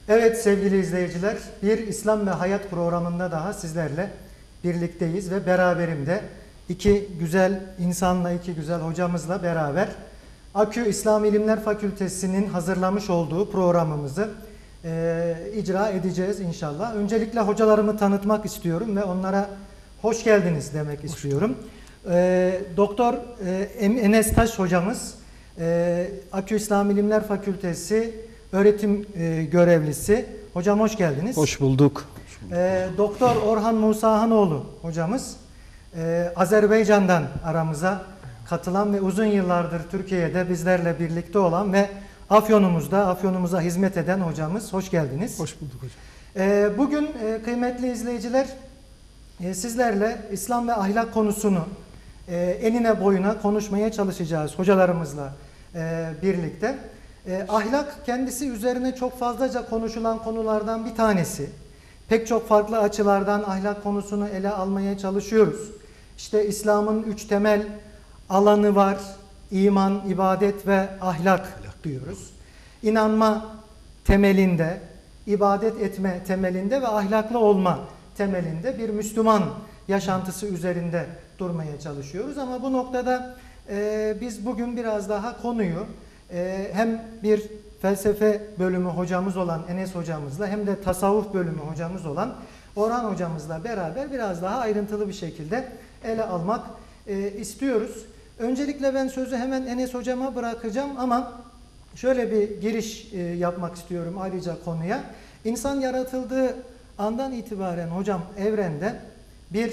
Evet sevgili izleyiciler, bir İslam ve Hayat programında daha sizlerle birlikteyiz ve beraberimde iki güzel insanla, iki güzel hocamızla beraber Akü İslam İlimler Fakültesi'nin hazırlamış olduğu programımızı icra edeceğiz inşallah. Öncelikle hocalarımı tanıtmak istiyorum ve onlara hoş geldiniz demek istiyorum. Doktor Enes Taş hocamız, Akü İslam İlimler Fakültesi öğretim görevlisi. Hocam hoş geldiniz. Hoş bulduk. Doktor Orhan Musahanoğlu hocamız, Azerbaycan'dan aramıza katılan ve uzun yıllardır Türkiye'de bizlerle birlikte olan ve Afyonumuza hizmet eden hocamız. Hoş geldiniz. Hoş bulduk hocam. Bugün kıymetli izleyiciler sizlerle İslam ve ahlak konusunu enine boyuna konuşmaya çalışacağız hocalarımızla birlikte. Ahlak kendisi üzerine çok fazlaca konuşulan konulardan bir tanesi. Pek çok farklı açılardan ahlak konusunu ele almaya çalışıyoruz. İşte İslam'ın 3 temel alanı var. İman, ibadet ve ahlak diyoruz. İnanma temelinde, ibadet etme temelinde ve ahlaklı olma temelinde bir Müslüman yaşantısı üzerinde durmaya çalışıyoruz. Ama bu noktada biz bugün biraz daha konuyu hem bir felsefe bölümü hocamız olan Enes hocamızla hem de tasavvuf bölümü hocamız olan Orhan hocamızla beraber biraz daha ayrıntılı bir şekilde ele almak istiyoruz. Öncelikle ben sözü hemen Enes hocama bırakacağım ama şöyle bir giriş yapmak istiyorum ayrıca konuya. İnsan yaratıldığı andan itibaren hocam evrende bir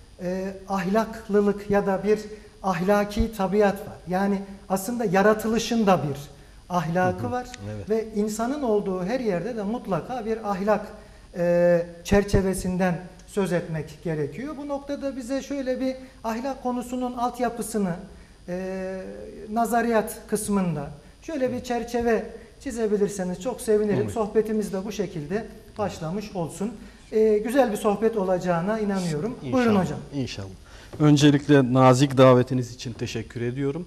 ahlaklılık ya da bir ahlaki tabiat var. Yani aslında yaratılışın da bir ahlakı var. Evet. Ve insanın olduğu her yerde de mutlaka bir ahlak çerçevesinden söz etmek gerekiyor. Bu noktada bize şöyle bir ahlak konusunun altyapısını nazariyat kısmında şöyle bir çerçeve çizebilirseniz çok sevinirim. Evet. Sohbetimiz de bu şekilde başlamış olsun. Güzel bir sohbet olacağına inanıyorum. İnşallah, buyurun hocam. İnşallah. Öncelikle nazik davetiniz için teşekkür ediyorum.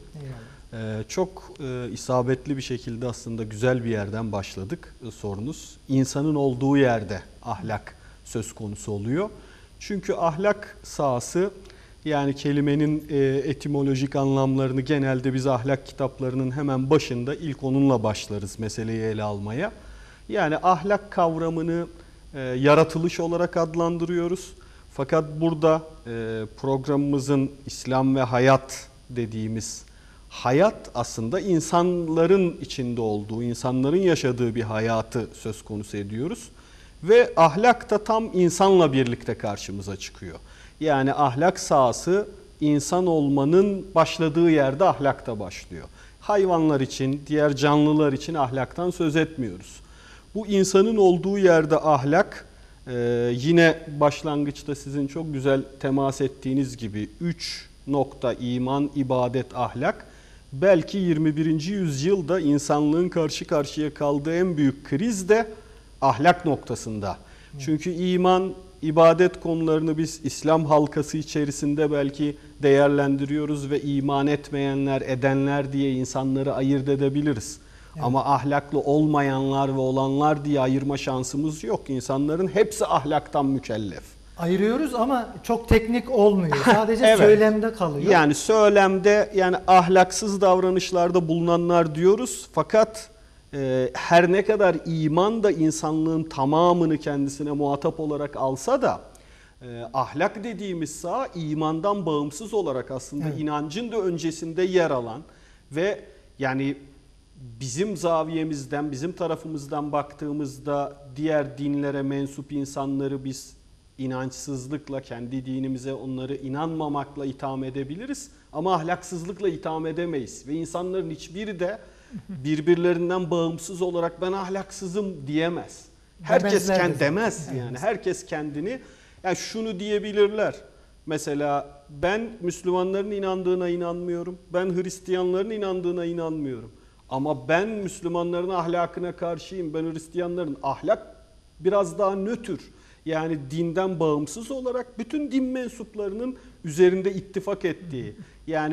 Çok isabetli bir şekilde aslında güzel bir yerden başladık sorunuz. İnsanın olduğu yerde ahlak söz konusu oluyor. Çünkü ahlak sahası, yani kelimenin etimolojik anlamlarını genelde biz ahlak kitaplarının hemen başında ilk onunla başlarız meseleyi ele almaya. Yani ahlak kavramını yaratılış olarak adlandırıyoruz. Fakat burada programımızın İslam ve hayat dediğimiz hayat aslında insanların içinde olduğu, insanların yaşadığı bir hayatı söz konusu ediyoruz. Ve ahlak da tam insanla birlikte karşımıza çıkıyor. Yani ahlak sahası insan olmanın başladığı yerde ahlak da başlıyor. Hayvanlar için, diğer canlılar için ahlaktan söz etmiyoruz. Bu insanın olduğu yerde ahlak, yine başlangıçta sizin çok güzel temas ettiğiniz gibi 3 nokta iman, ibadet, ahlak. Belki 21. yüzyılda insanlığın karşı karşıya kaldığı en büyük kriz de ahlak noktasında. Çünkü iman, ibadet konularını biz İslam halkası içerisinde belki değerlendiriyoruz ve iman etmeyenler, edenler diye insanları ayırt edebiliriz. Evet. Ama ahlaklı olmayanlar ve olanlar diye ayırma şansımız yok. İnsanların hepsi ahlaktan mükellef. Ayırıyoruz ama çok teknik olmuyor. Sadece evet. Söylemde kalıyor. Yani söylemde, yani ahlaksız davranışlarda bulunanlar diyoruz. Fakat her ne kadar iman da insanlığın tamamını kendisine muhatap olarak alsa da ahlak dediğimiz saha imandan bağımsız olarak aslında evet. inancın da öncesinde yer alan ve yani bizim zaviyemizden, bizim tarafımızdan baktığımızda diğer dinlere mensup insanları biz inançsızlıkla, kendi dinimize onları inanmamakla itham edebiliriz ama ahlaksızlıkla itham edemeyiz ve insanların hiçbiri de birbirlerinden bağımsız olarak ben ahlaksızım diyemez. Herkes demez yani. Herkes kendini, yani şunu diyebilirler. Mesela ben Müslümanların inandığına inanmıyorum. Ben Hristiyanların inandığına inanmıyorum. Ama ben Müslümanların ahlakına karşıyım. Ben Hristiyanların ahlak biraz daha nötr. Yani dinden bağımsız olarak bütün din mensuplarının üzerinde ittifak ettiği. Yani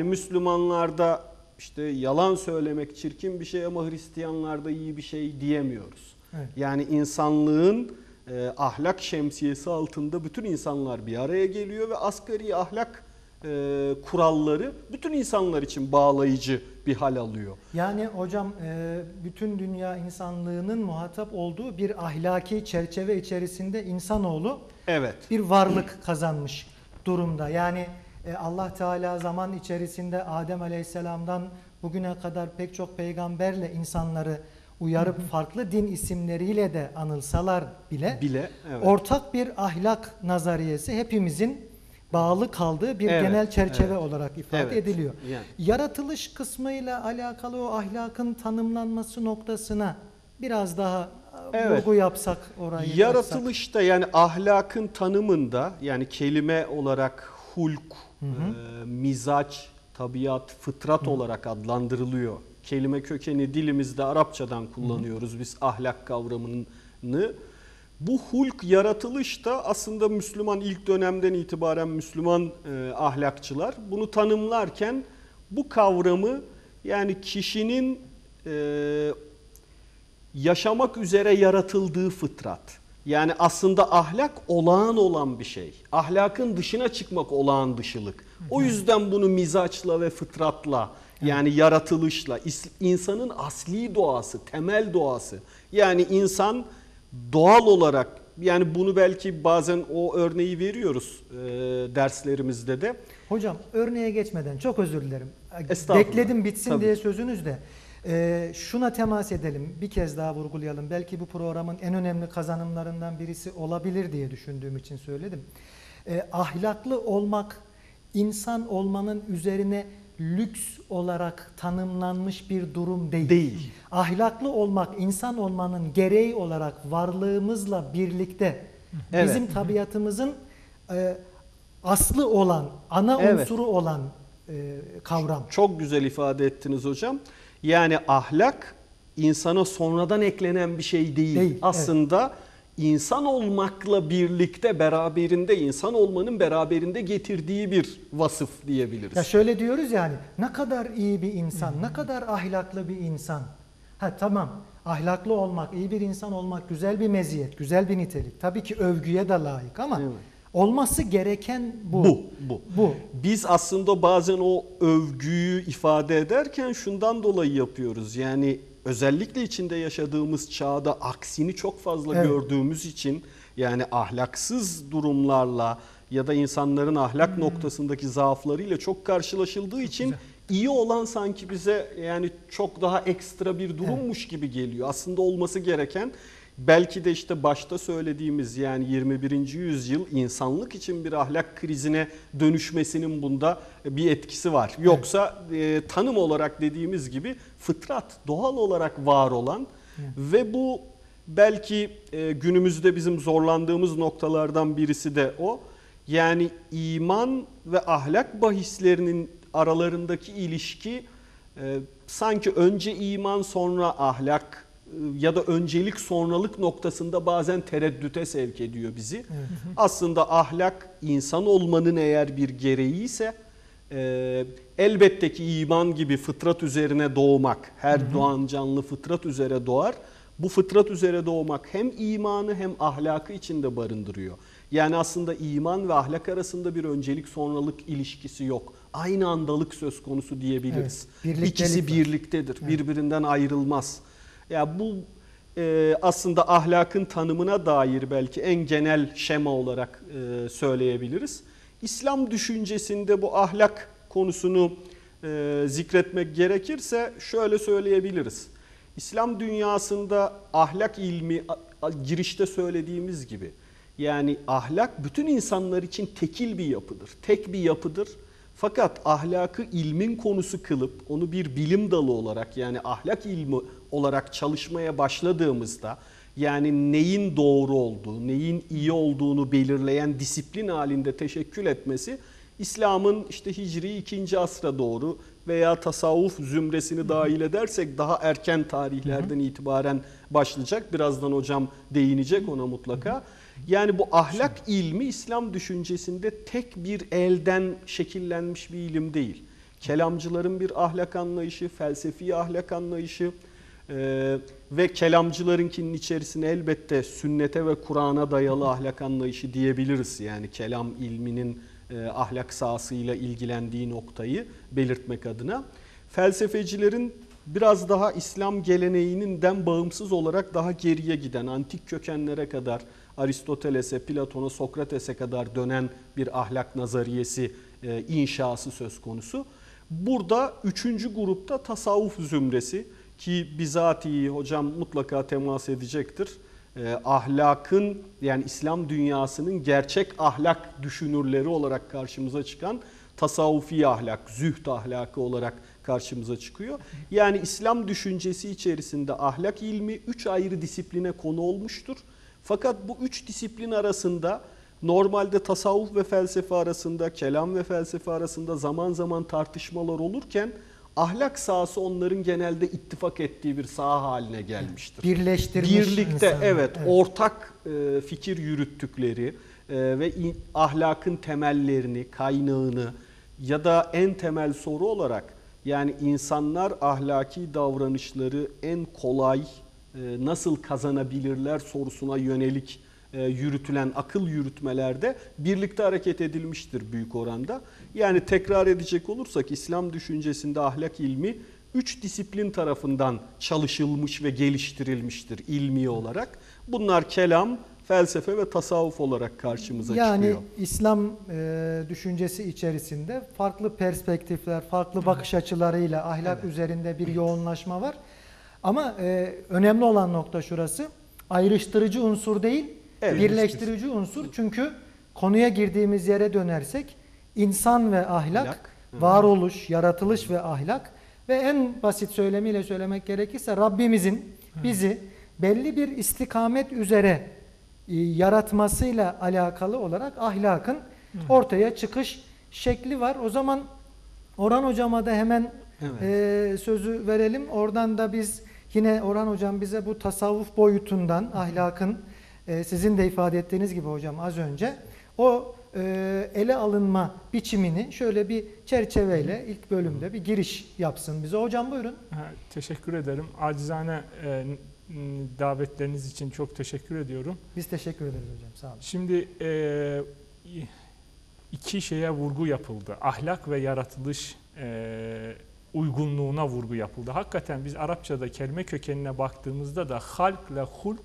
Müslümanlarda işte yalan söylemek çirkin bir şey ama Hristiyanlarda iyi bir şey diyemiyoruz. Evet. Yani insanlığın ahlak şemsiyesi altında bütün insanlar bir araya geliyor ve asgari ahlak kuralları bütün insanlar için bağlayıcı bir hal alıyor. Yani hocam bütün dünya insanlığının muhatap olduğu bir ahlaki çerçeve içerisinde insanoğlu Evet. bir varlık kazanmış durumda. Yani Allah Teala zaman içerisinde Adem Aleyhisselam'dan bugüne kadar pek çok peygamberle insanları uyarıp farklı din isimleriyle de anılsalar bile Evet. ortak bir ahlak nazariyesi hepimizin bağlı kaldığı bir genel çerçeve olarak ifade ediliyor. Yani. Yaratılış kısmıyla alakalı o ahlakın tanımlanması noktasına biraz daha vurgu yapsak orayı. Yaratılışta yani ahlakın tanımında yani kelime olarak hulk, mizaç, tabiat, fıtrat olarak adlandırılıyor. Kelime kökeni dilimizde Arapçadan kullanıyoruz biz ahlak kavramını. Bu hulk yaratılışta aslında Müslüman ilk dönemden itibaren Müslüman ahlakçılar bunu tanımlarken bu kavramı yani kişinin yaşamak üzere yaratıldığı fıtrat. Yani aslında ahlak olağan olan bir şey. Ahlakın dışına çıkmak olağan dışılık. O yüzden bunu mizaçla ve fıtratla yani yaratılışla insanın asli doğası, temel doğası. Yani insan doğal olarak yani bunu belki bazen o örneği veriyoruz derslerimizde de. Hocam örneğe geçmeden çok özür dilerim. Estağfurullah. Bekledim bitsin Tabii. diye sözünüz de. Şuna temas edelim. Bir kez daha vurgulayalım. Belki bu programın en önemli kazanımlarından birisi olabilir diye düşündüğüm için söyledim. Ahlaklı olmak insan olmanın üzerine lüks olarak tanımlanmış bir durum değil. Ahlaklı olmak insan olmanın gereği olarak varlığımızla birlikte bizim tabiatımızın aslı olan, ana unsuru olan kavram. Çok güzel ifade ettiniz hocam. Yani ahlak insana sonradan eklenen bir şey değil. Aslında insan olmakla birlikte beraberinde insan olmanın beraberinde getirdiği bir vasıf diyebiliriz. Ya şöyle diyoruz yani ne kadar iyi bir insan, ne kadar ahlaklı bir insan. Ha tamam, ahlaklı olmak, iyi bir insan olmak güzel bir meziyet, güzel bir nitelik. Tabii ki övgüye de layık ama olması gereken bu. Biz aslında bazen o övgüyü ifade ederken şundan dolayı yapıyoruz. Yani özellikle içinde yaşadığımız çağda aksini çok fazla gördüğümüz için yani ahlaksız durumlarla ya da insanların ahlak noktasındaki zaaflarıyla çok karşılaşıldığı için iyi olan sanki bize yani çok daha ekstra bir durummuş gibi geliyor. Aslında olması gereken belki de işte başta söylediğimiz yani 21. yüzyıl insanlık için bir ahlak krizine dönüşmesinin bunda bir etkisi var. Yoksa tanım olarak dediğimiz gibi fıtrat doğal olarak var olan ve bu belki günümüzde bizim zorlandığımız noktalardan birisi de o. Yani iman ve ahlak bahislerinin aralarındaki ilişki sanki önce iman sonra ahlak ya da öncelik sonralık noktasında bazen tereddüte sevk ediyor bizi. Aslında ahlak insan olmanın eğer bir gereği ise elbette ki iman gibi fıtrat üzerine doğmak, her doğan canlı fıtrat üzere doğar. Bu fıtrat üzere doğmak hem imanı hem ahlakı içinde barındırıyor. Yani aslında iman ve ahlak arasında bir öncelik sonralık ilişkisi yok. Aynı andalık söz konusu diyebiliriz. İkisi birliktedir, birbirinden ayrılmaz. Ya bu aslında ahlakın tanımına dair belki en genel şema olarak söyleyebiliriz. İslam düşüncesinde bu ahlak konusunu zikretmek gerekirse şöyle söyleyebiliriz. İslam dünyasında ahlak ilmi girişte söylediğimiz gibi yani ahlak bütün insanlar için tekil bir yapıdır, tek bir yapıdır. Fakat ahlakı ilmin konusu kılıp onu bir bilim dalı olarak yani ahlak ilmi olarak çalışmaya başladığımızda yani neyin doğru olduğu, neyin iyi olduğunu belirleyen disiplin halinde teşekkül etmesi İslam'ın işte Hicri 2. asra doğru veya tasavvuf zümresini dahil edersek daha erken tarihlerden itibaren başlayacak. Birazdan hocam değinecek ona mutlaka. Yani bu ahlak ilmi İslam düşüncesinde tek bir elden şekillenmiş bir ilim değil. Kelamcıların bir ahlak anlayışı, felsefi ahlak anlayışı, Ve kelamcılarınkinin içerisine elbette sünnete ve Kur'an'a dayalı ahlak anlayışı diyebiliriz. Yani kelam ilminin ahlak sahasıyla ilgilendiği noktayı belirtmek adına. Felsefecilerin biraz daha İslam geleneğinden bağımsız olarak daha geriye giden, antik kökenlere kadar, Aristoteles'e, Platon'a, Sokrates'e kadar dönen bir ahlak nazariyesi inşası söz konusu. Burada üçüncü grupta tasavvuf zümresi, ki bizatihi hocam mutlaka temas edecektir. Ahlakın, yani İslam dünyasının gerçek ahlak düşünürleri olarak karşımıza çıkan tasavvufi ahlak, zühd ahlakı olarak karşımıza çıkıyor. Yani İslam düşüncesi içerisinde ahlak ilmi 3 ayrı disipline konu olmuştur. Fakat bu 3 disiplin arasında normalde tasavvuf ve felsefe arasında, kelam ve felsefe arasında zaman zaman tartışmalar olurken ahlak sahası onların genelde ittifak ettiği bir saha haline gelmiştir. Birleştirmiş birlikte insanlar. Evet, ortak fikir yürüttükleri ve ahlakın temellerini, kaynağını ya da en temel soru olarak, yani insanlar ahlaki davranışları en kolay nasıl kazanabilirler sorusuna yönelik yürütülen akıl yürütmelerde birlikte hareket edilmiştir büyük oranda. Yani tekrar edecek olursak İslam düşüncesinde ahlak ilmi 3 disiplin tarafından çalışılmış ve geliştirilmiştir ilmi olarak. Bunlar kelam, felsefe ve tasavvuf olarak karşımıza çıkıyor. Yani İslam düşüncesi içerisinde farklı perspektifler, farklı bakış açılarıyla ahlak üzerinde bir yoğunlaşma var. Ama önemli olan nokta şurası, ayrıştırıcı unsur değil, birleştirici unsur. Çünkü konuya girdiğimiz yere dönersek insan ve ahlak, varoluş, yaratılış ve ahlak ve en basit söylemiyle söylemek gerekirse Rabbimizin bizi belli bir istikamet üzere yaratmasıyla alakalı olarak ahlakın ortaya çıkış şekli var. O zaman Orhan Hocama da hemen sözü verelim. Oradan da biz yine Orhan Hocam bize bu tasavvuf boyutundan ahlakın sizin de ifade ettiğiniz gibi hocam az önce o ele alınma biçimini şöyle bir çerçeveyle ilk bölümde bir giriş yapsın bize. Hocam buyurun. Teşekkür ederim. Acizane davetleriniz için çok teşekkür ediyorum. Biz teşekkür ederiz hocam. Sağ olun. Şimdi iki şeye vurgu yapıldı. Ahlak ve yaratılış uygunluğuna vurgu yapıldı. Hakikaten biz Arapçada kelime kökenine baktığımızda da halk ile hulk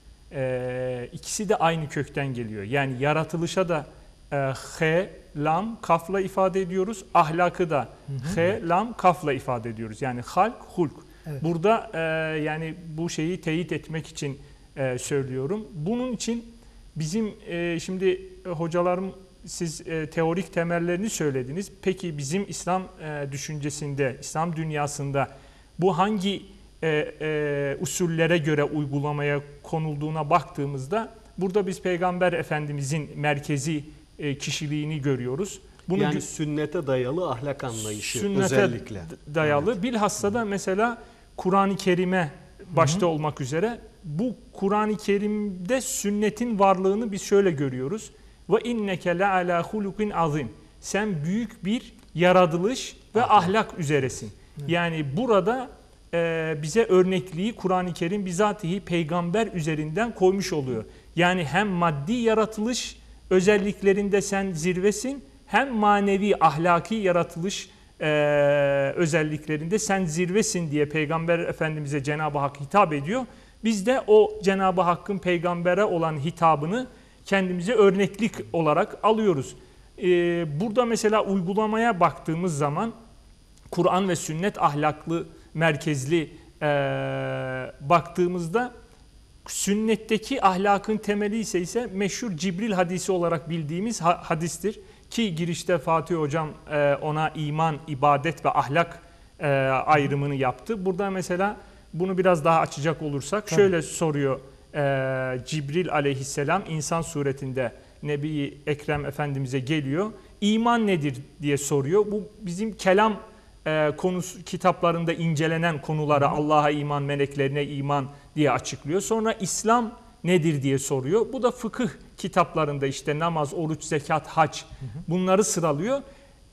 ikisi de aynı kökten geliyor. Yani yaratılışa da he, lam, kafla ifade ediyoruz. Ahlakı da he, lam, kafla ifade ediyoruz. Yani halk, hulk. Evet. Burada yani bu şeyi teyit etmek için söylüyorum. Bunun için bizim şimdi hocalarım siz teorik temellerini söylediniz. Peki bizim İslam düşüncesinde, İslam dünyasında bu hangi usullere göre uygulamaya konulduğuna baktığımızda burada biz Peygamber Efendimizin merkezi kişiliğini görüyoruz. Bunu yani sünnete dayalı ahlak anlayışı sünnete özellikle. Dayalı. Evet. Bilhassa da mesela Kur'an-ı Kerim'e başta olmak üzere bu Kur'an-ı Kerim'de sünnetin varlığını biz şöyle görüyoruz. Ve inneke le ala hulukin azim. Sen büyük bir yaratılış ve ahlak üzeresin. Yani burada bize örnekliği Kur'an-ı Kerim bizatihi peygamber üzerinden koymuş oluyor. Yani hem maddi yaratılış özelliklerinde sen zirvesin, hem manevi ahlaki yaratılış özelliklerinde sen zirvesin diye Peygamber Efendimiz'e Cenab-ı Hak hitap ediyor. Biz de o Cenab-ı Hakk'ın peygambere olan hitabını kendimize örneklik olarak alıyoruz. Burada mesela uygulamaya baktığımız zaman Kur'an ve sünnet ahlaklı, merkezli baktığımızda sünnetteki ahlakın temeli ise meşhur Cibril hadisi olarak bildiğimiz hadistir. Ki girişte Fatih Hocam ona iman, ibadet ve ahlak ayrımını yaptı. Burada mesela bunu biraz daha açacak olursak şöyle soruyor Cibril aleyhisselam insan suretinde Nebi Ekrem Efendimiz'e geliyor. İman nedir diye soruyor. Bu bizim kelam konusu kitaplarında incelenen konuları Allah'a iman, meleklerine iman diye açıklıyor. Sonra İslam nedir diye soruyor. Bu da fıkıh kitaplarında işte namaz, oruç, zekat, hac bunları sıralıyor.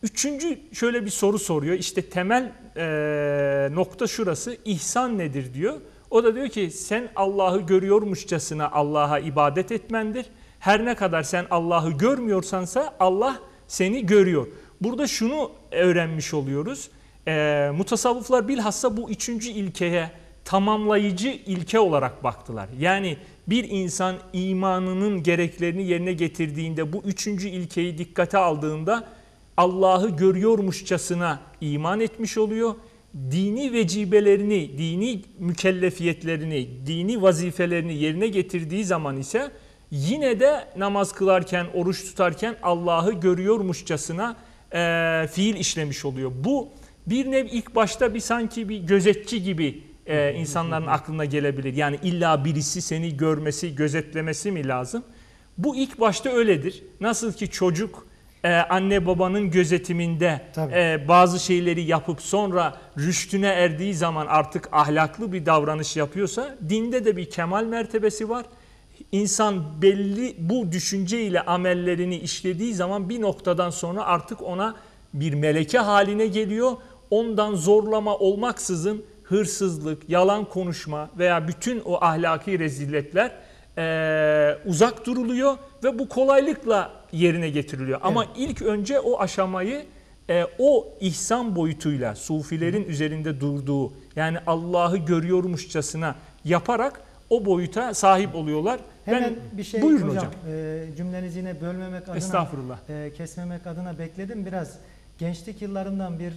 Üçüncü şöyle bir soru soruyor. İşte temel nokta şurası. İhsan nedir diyor. O da diyor ki sen Allah'ı görüyormuşçasına Allah'a ibadet etmendir. Her ne kadar sen Allah'ı görmüyorsansa Allah seni görüyor. Burada şunu öğrenmiş oluyoruz. Mutasavvıflar bilhassa bu üçüncü ilkeye tamamlayıcı ilke olarak baktılar. Yani bir insan imanının gereklerini yerine getirdiğinde, bu üçüncü ilkeyi dikkate aldığında Allah'ı görüyormuşçasına iman etmiş oluyor. Dini vecibelerini, dini mükellefiyetlerini, dini vazifelerini yerine getirdiği zaman ise yine de namaz kılarken, oruç tutarken Allah'ı görüyormuşçasına fiil işlemiş oluyor. Bu bir nev ilk başta sanki bir gözetçi gibi insanların aklına gelebilir. Yani illa birisi seni görmesi, gözetlemesi mi lazım? Bu ilk başta öyledir. Nasıl ki çocuk anne babanın gözetiminde bazı şeyleri yapıp sonra rüştüne erdiği zaman artık ahlaklı bir davranış yapıyorsa, dinde de bir kemal mertebesi var. İnsan belli bu düşünceyle amellerini işlediği zaman bir noktadan sonra artık ona bir meleke haline geliyor. Ondan zorlama olmaksızın hırsızlık, yalan konuşma veya bütün o ahlaki rezilletler uzak duruluyor ve bu kolaylıkla yerine getiriliyor. Ama ilk önce o aşamayı o ihsan boyutuyla sufilerin üzerinde durduğu, yani Allah'ı görüyormuşçasına yaparak o boyuta sahip oluyorlar. Hemen bir şey buyurun hocam, cümlenizi yine bölmemek adına, estağfurullah, kesmemek adına bekledim. Biraz gençlik yıllarımdan bir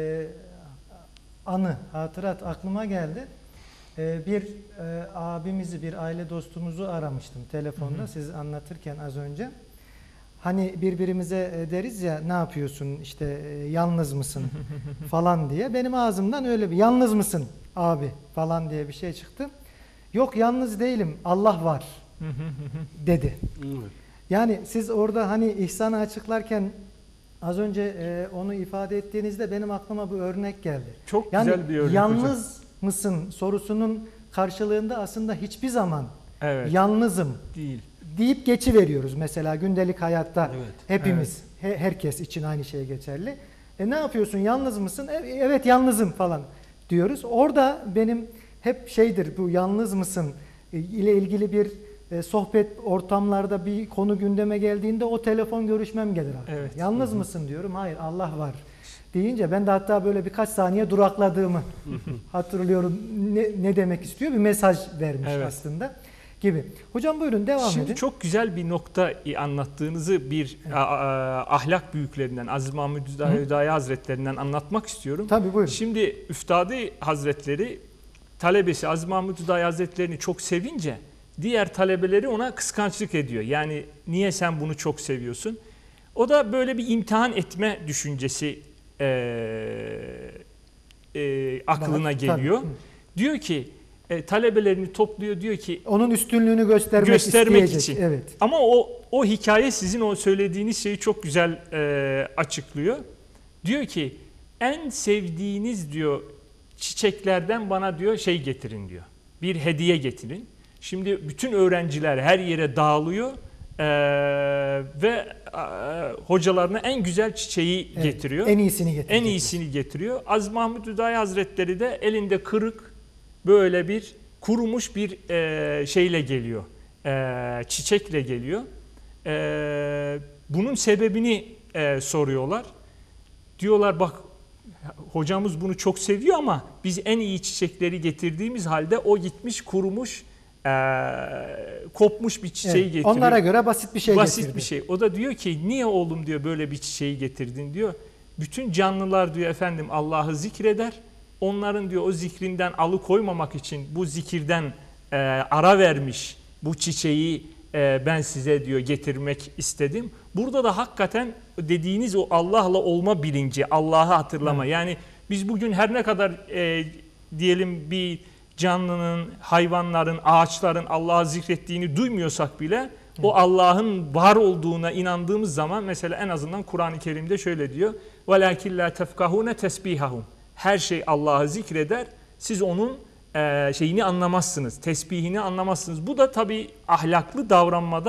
anı, hatırat aklıma geldi. Bir abimizi, bir aile dostumuzu aramıştım telefonda, siz anlatırken az önce. Hani birbirimize deriz ya, ne yapıyorsun, işte yalnız mısın falan diye. Benim ağzımdan öyle bir yalnız mısın abi falan diye bir şey çıktı. Yok, yalnız değilim, Allah var dedi. Yani siz orada hani ihsanı açıklarken az önce onu ifade ettiğinizde benim aklıma bu örnek geldi. Çok yani güzel bir örnek yalnız hocam. mısın sorusunun karşılığında aslında hiçbir zaman yalnızım değil deyip geçiveriyoruz mesela gündelik hayatta hepimiz, herkes için aynı şey geçerli. Ne yapıyorsun, yalnız mısın? Evet, yalnızım falan diyoruz. Orada benim hep şeydir, bu yalnız mısın ile ilgili bir sohbet ortamlarda bir konu gündeme geldiğinde o telefon görüşmem gelir aklıma. Yalnız mısın diyorum. Hayır, Allah var deyince ben de hatta böyle birkaç saniye durakladığımı hatırlıyorum. Ne demek istiyor? Bir mesaj vermiş aslında gibi. Hocam buyurun, devam edin. Şimdi çok güzel bir nokta anlattığınızı bir ahlak büyüklerinden, Aziz Mahmud Hüdayi Hazretlerinden anlatmak istiyorum. Tabii, buyurun. Şimdi Üftadi Hazretleri talebesi Aziz Mahmud Hüdayi Hazretlerini çok sevince diğer talebeleri ona kıskançlık ediyor. Yani niye sen bunu çok seviyorsun? O da böyle bir imtihan etme düşüncesi aklına geliyor. Diyor ki talebelerini topluyor, diyor ki onun üstünlüğünü göstermek için. Evet. Ama o hikaye sizin o söylediğiniz şeyi çok güzel açıklıyor. Diyor ki en sevdiğiniz diyor çiçeklerden bana diyor şey getirin diyor. Bir hediye getirin. Şimdi bütün öğrenciler her yere dağılıyor ve hocalarına en güzel çiçeği getiriyor. En iyisini getiriyor. En iyisini getiriyor. Aziz Mahmud Hüdayi Hazretleri de elinde kırık böyle bir kurumuş bir şeyle geliyor. Çiçekle geliyor. Bunun sebebini soruyorlar. Diyorlar bak hocamız bunu çok seviyor ama biz en iyi çiçekleri getirdiğimiz halde o gitmiş kurumuş, kopmuş bir çiçeği getiriyor. Onlara göre basit bir şey getirdi. Basit bir şey. O da diyor ki niye oğlum diyor böyle bir çiçeği getirdin diyor. Bütün canlılar diyor efendim Allah'ı zikreder. Onların diyor o zikrinden alıkoymamak için bu zikirden ara vermiş bu çiçeği ben size diyor getirmek istedim. Burada da hakikaten dediğiniz o Allah'la olma bilinci, Allah'ı hatırlama. Yani biz bugün her ne kadar diyelim bir canlının, hayvanların, ağaçların Allah'ı zikrettiğini duymuyorsak bile o Allah'ın var olduğuna inandığımız zaman mesela en azından Kur'an-ı Kerim'de şöyle diyor. وَلَاكِنْ لَا تَفْقَهُونَ تَسْبِيهَهُمْ Her şey Allah'ı zikreder, siz onun şeyini anlamazsınız, tesbihini anlamazsınız. Bu da tabii ahlaklı davranmada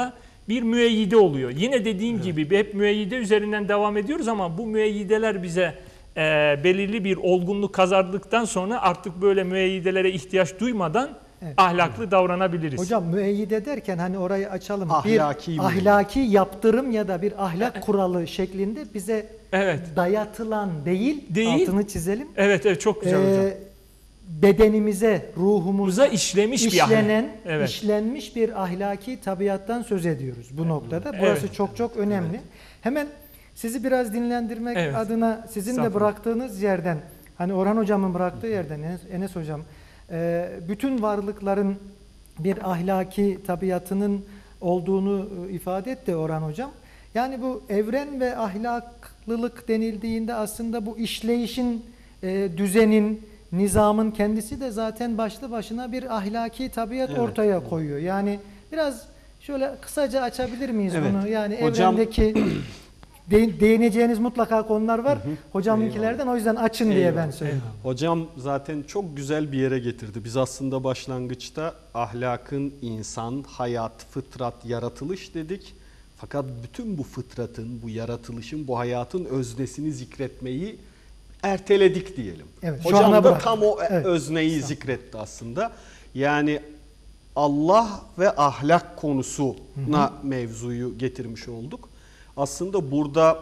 bir müeyyide oluyor. Yine dediğim gibi hep müeyyide üzerinden devam ediyoruz ama bu müeyyideler bize belirli bir olgunluk kazandıktan sonra artık böyle müeyyidelere ihtiyaç duymadan ahlaklı davranabiliriz. Hocam müeyyide derken hani orayı açalım. Ahlaki bir ahlaki yaptırım ya da bir ahlak kuralı şeklinde bize dayatılan değil, altını çizelim. Evet çok güzel hocam. Bedenimize, ruhumuza işlemiş bir ahlak. İşlenmiş bir ahlaki tabiattan söz ediyoruz bu noktada. Burası çok önemli. Evet. Hemen sizi biraz dinlendirmek adına sizin de bıraktığınız yerden, hani Orhan Hocam'ın bıraktığı yerden, Enes Hocam, bütün varlıkların bir ahlaki tabiatının olduğunu ifade etti Orhan Hocam. Yani bu evren ve ahlaklılık denildiğinde aslında bu işleyişin, düzenin, nizamın kendisi de zaten başlı başına bir ahlaki tabiat ortaya koyuyor. Yani biraz şöyle kısaca açabilir miyiz bunu? Yani hocam, evrendeki değineceğiniz mutlaka konular var. Hocamınkilerden o yüzden açın diye ben söylüyorum. Hocam zaten çok güzel bir yere getirdi. Biz aslında başlangıçta ahlakın insan, hayat, fıtrat, yaratılış dedik. Fakat bütün bu fıtratın, bu yaratılışın, bu hayatın öznesini zikretmeyi erteledik diyelim. Evet, hocam da tam o özneyi zikretti aslında. Yani Allah ve ahlak konusuna mevzuyu getirmiş olduk. Aslında burada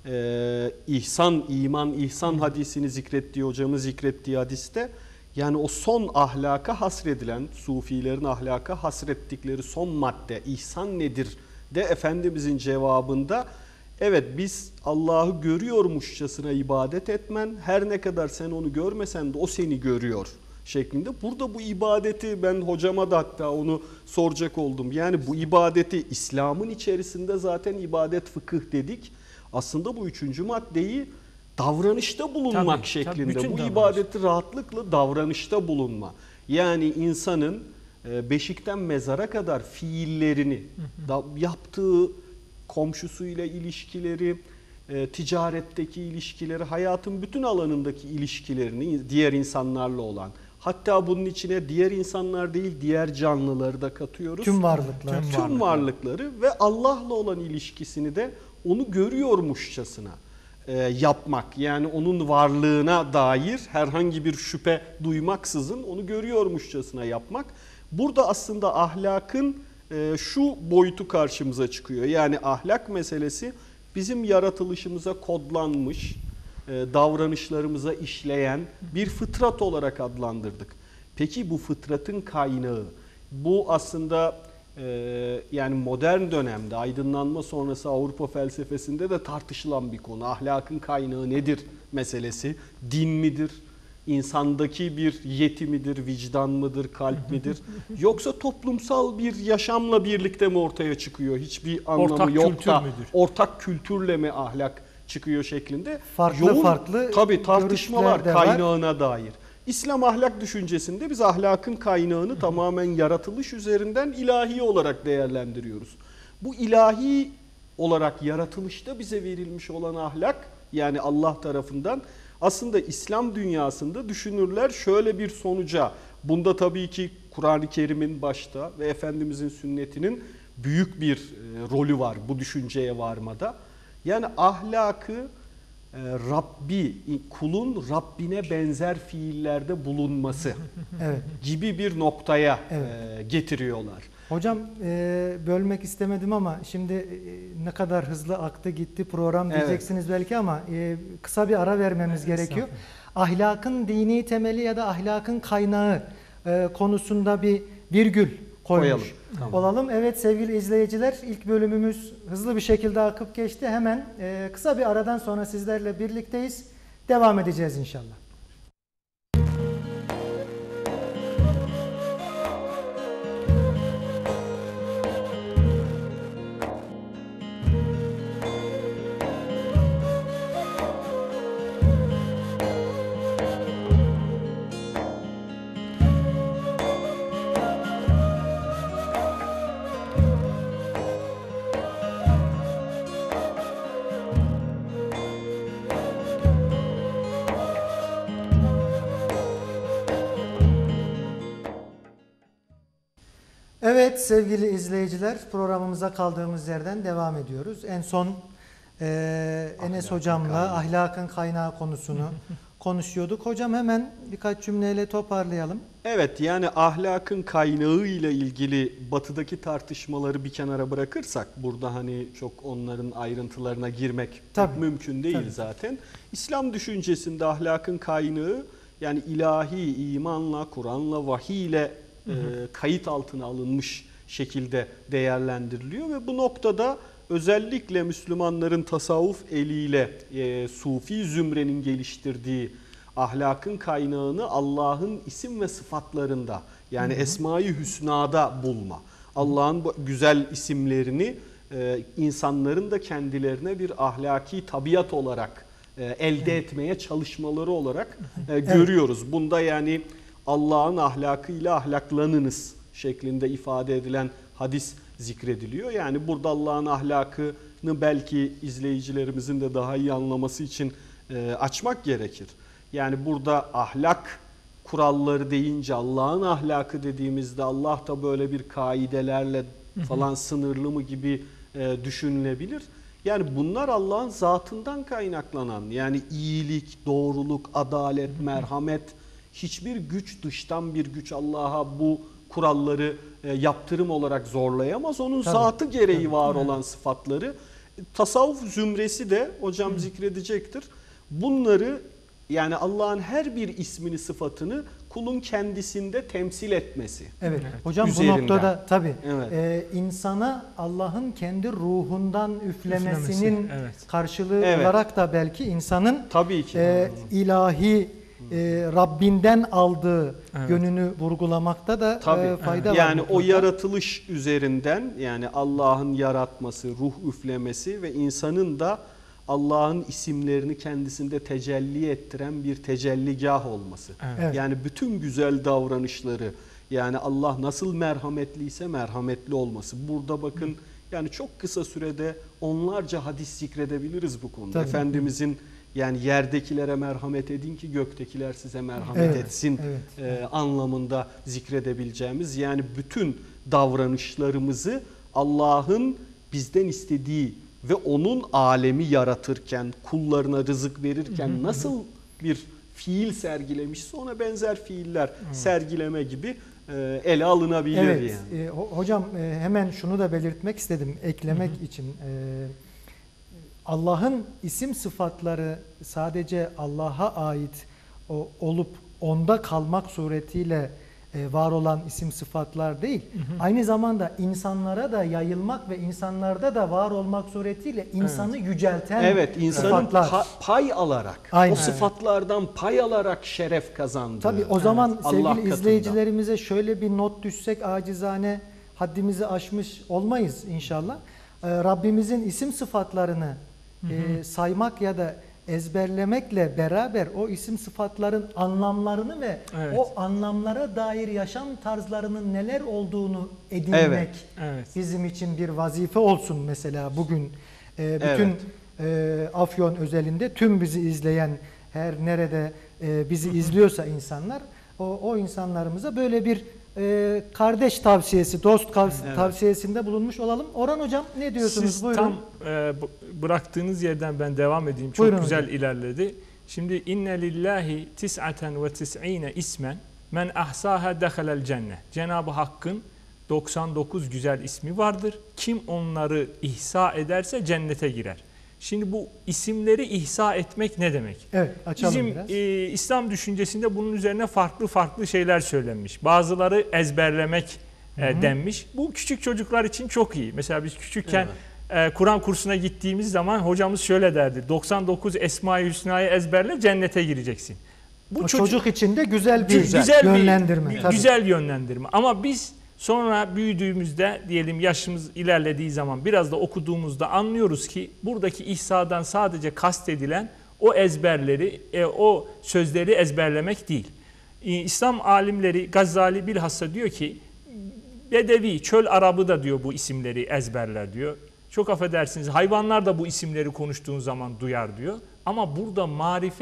iman, ihsan hadisini zikrettiği, hocamız zikrettiği hadiste, yani o son ahlaka hasredilen, sufilerin ahlaka hasrettikleri son madde, ihsan nedir de Efendimizin cevabında, evet biz Allah'ı görüyormuşçasına ibadet etmen, her ne kadar sen onu görmesen de o seni görüyor şeklinde. Burada bu ibadeti ben hocama da hatta onu soracak oldum. Yani bu ibadeti İslam'ın içerisinde zaten ibadet fıkıh dedik. Aslında bu üçüncü maddeyi davranışta bulunmak şeklinde. Bu ibadeti rahatlıkla davranışta bulunma. Yani insanın beşikten mezara kadar fiillerini, yaptığı komşusuyla ilişkileri, ticaretteki ilişkileri, hayatın bütün alanındaki ilişkilerini diğer insanlarla olan, hatta bunun içine diğer insanlar değil diğer canlıları da katıyoruz. Tüm varlıklar. Tüm varlıkları ve Allah'la olan ilişkisini de onu görüyormuşçasına yapmak. Yani onun varlığına dair herhangi bir şüphe duymaksızın onu görüyormuşçasına yapmak. Burada aslında ahlakın şu boyutu karşımıza çıkıyor. Yani ahlak meselesi bizim yaratılışımıza kodlanmış, davranışlarımıza işleyen bir fıtrat olarak adlandırdık. Peki bu fıtratın kaynağı, bu aslında yani modern dönemde aydınlanma sonrası Avrupa felsefesinde de tartışılan bir konu. Ahlakın kaynağı nedir meselesi? Din midir? İnsandaki bir yeti midir, vicdan mıdır, kalp midir? Yoksa toplumsal bir yaşamla birlikte mi ortaya çıkıyor? Hiçbir anlamı yok da ortak kültürle mi ahlak çıkıyor şeklinde? Farklı tabii tartışma var kaynağına dair. İslam ahlak düşüncesinde biz ahlakın kaynağını tamamen yaratılış üzerinden ilahi olarak değerlendiriyoruz. Bu ilahi olarak yaratılışta bize verilmiş olan ahlak, yani Allah tarafından, aslında İslam dünyasında düşünürler şöyle bir sonuca, bunda tabii ki Kur'an-ı Kerim'in başta ve Efendimizin sünnetinin büyük bir rolü var bu düşünceye varmada. Yani ahlakı kulun Rabbine benzer fiillerde bulunması gibi bir noktaya getiriyorlar. Hocam bölmek istemedim ama şimdi ne kadar hızlı aktı gitti program diyeceksiniz belki ama kısa bir ara vermemiz gerekiyor. Ahlakın dini temeli ya da ahlakın kaynağı konusunda bir virgül koymuş olalım. Evet sevgili izleyiciler, ilk bölümümüz hızlı bir şekilde akıp geçti. Hemen kısa bir aradan sonra sizlerle birlikteyiz. Devam edeceğiz inşallah. Evet sevgili izleyiciler, programımıza kaldığımız yerden devam ediyoruz. En son Enes hocamla ahlakın kaynağı konusunu konuşuyorduk. Hocam hemen birkaç cümleyle toparlayalım. Evet, yani ahlakın kaynağı ile ilgili batıdaki tartışmaları bir kenara bırakırsak, burada hani çok onların ayrıntılarına girmek Tabii, mümkün değil tabii. zaten. İslam düşüncesinde ahlakın kaynağı yani ilahi imanla, Kur'an'la, vahiy ile kayıt altına alınmış şekilde değerlendiriliyor ve bu noktada özellikle Müslümanların tasavvuf eliyle Sufi zümrenin geliştirdiği ahlakın kaynağını Allah'ın isim ve sıfatlarında, yani Esma-i Hüsna'da bulma. Allah'ın bu güzel isimlerini insanların da kendilerine bir ahlaki tabiat olarak elde etmeye çalışmaları olarak görüyoruz. Bunda yani Allah'ın ahlakıyla ahlaklanınız şeklinde ifade edilen hadis zikrediliyor. Yani burada Allah'ın ahlakını belki izleyicilerimizin de daha iyi anlaması için açmak gerekir. Yani burada ahlak kuralları deyince, Allah'ın ahlakı dediğimizde Allah da böyle bir kaidelerle falan sınırlı mı gibi düşünülebilir. Yani bunlar Allah'ın zatından kaynaklanan, yani iyilik, doğruluk, adalet, merhamet, hiçbir güç, dıştan bir güç Allah'a bu kuralları yaptırım olarak zorlayamaz. Onun zatı gereği var olan sıfatları. Tasavvuf zümresi de hocam zikredecektir. Bunları, yani Allah'ın her bir ismini, sıfatını kulun kendisinde temsil etmesi. Evet. Hocam üzerinden. bu noktada tabii Evet. insana Allah'ın kendi ruhundan üflemesinin evet. karşılığı Evet. olarak da belki insanın Tabii ki. ilahi Rabbinden aldığı yönünü vurgulamakta da fayda var. Yani mutlaka. o yaratılış üzerinden, yani Allah'ın yaratması, ruh üflemesi ve insanın da Allah'ın isimlerini kendisinde tecelli ettiren bir tecelligah olması. Evet. Yani bütün güzel davranışları, yani Allah nasıl merhametliyse merhametli olması. Burada bakın, yani çok kısa sürede onlarca hadis zikredebiliriz bu konuda. Tabii. Efendimizin yani yerdekilere merhamet edin ki göktekiler size merhamet etsin anlamında zikredebileceğimiz, yani bütün davranışlarımızı Allah'ın bizden istediği ve onun alemi yaratırken, kullarına rızık verirken nasıl bir fiil sergilemişse ona benzer fiiller sergileme gibi ele alınabilir. Evet. Yani. Hocam hemen şunu da belirtmek istedim, eklemek için. Allah'ın isim sıfatları sadece Allah'a ait olup onda kalmak suretiyle var olan isim sıfatlar değil. Aynı zamanda insanlara da yayılmak ve insanlarda da var olmak suretiyle insanı yücelten insanın sıfatlar. pay alarak, Aynen. o sıfatlardan pay alarak şeref kazandığı. Tabii o zaman Allah sevgili katında. izleyicilerimize şöyle bir not düşsek acizane haddimizi aşmış olmayız inşallah. Rabbimizin isim sıfatlarını saymak ya da ezberlemekle beraber o isim sıfatların anlamlarını ve o anlamlara dair yaşam tarzlarının neler olduğunu edinmek bizim için bir vazife olsun mesela bugün. Bütün Afyon özelinde tüm bizi izleyen, her nerede bizi izliyorsa insanlar, o insanlarımıza böyle bir kardeş tavsiyesi, dost tavsiyesinde bulunmuş olalım. Orhan hocam ne diyorsunuz? Siz buyurun. tam bıraktığınız yerden ben devam edeyim. Çok Buyurun güzel hocam. ilerledi. Şimdi inne lillahi tis'aten ve tis'ine ismen men ahsaha dehalel cennet. Cenab-ı Hakk'ın 99 güzel ismi vardır. Kim onları ihsa ederse cennete girer. Şimdi bu isimleri ihsa etmek ne demek? Evet, açalım Bizim biraz. İslam düşüncesinde bunun üzerine farklı şeyler söylenmiş. Bazıları ezberlemek denmiş. Bu küçük çocuklar için çok iyi. Mesela biz küçükken Kur'an kursuna gittiğimiz zaman hocamız şöyle derdi. 99 Esma-i Hüsna'yı ezberle cennete gireceksin. Bu çocuk için de güzel bir yönlendirme. Güzel yönlendirme. Ama biz sonra büyüdüğümüzde, diyelim yaşımız ilerlediği zaman biraz da okuduğumuzda anlıyoruz ki buradaki ihsadan sadece kastedilen o ezberleri, o sözleri ezberlemek değil. İslam alimleri, Gazali bilhassa diyor ki Bedevi, çöl Arabı da diyor bu isimleri ezberler diyor. Çok affedersiniz, hayvanlar da bu isimleri konuştuğun zaman duyar diyor. Ama burada marifet